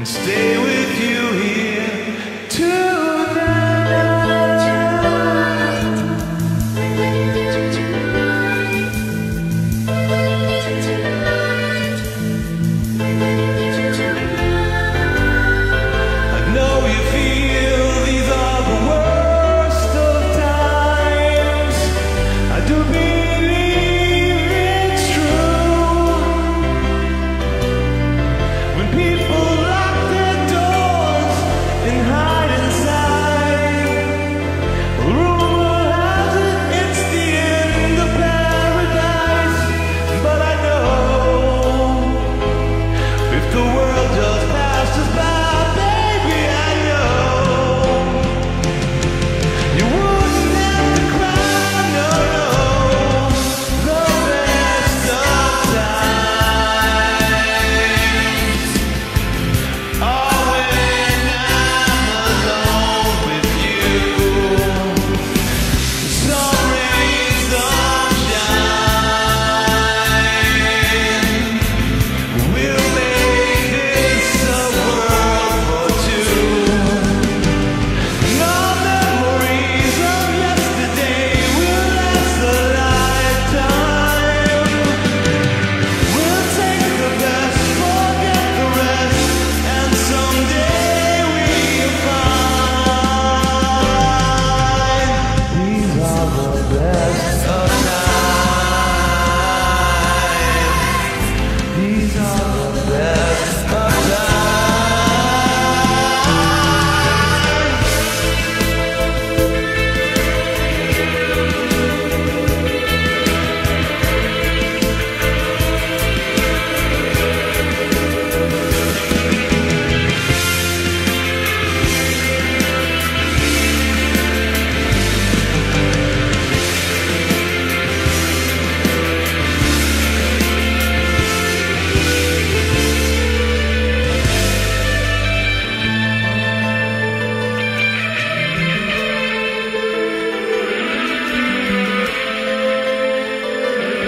stay with you here tonight. I know you feel these are the worst of times. I do believe it's true. When people lock their doors and hide inside, rumor has it it's the end of paradise. But I know if the world just passed us by, baby, I know you wouldn't have to cry, no, no. The best of times are when I'm alone with you. Some rain, some shine. We'll make this a world for two. No memories of yesterday will last a lifetime. We'll take the best, forget the rest, and someday we'll find these are the best of times. These are the best of times.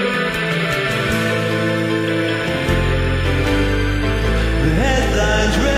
The headlines read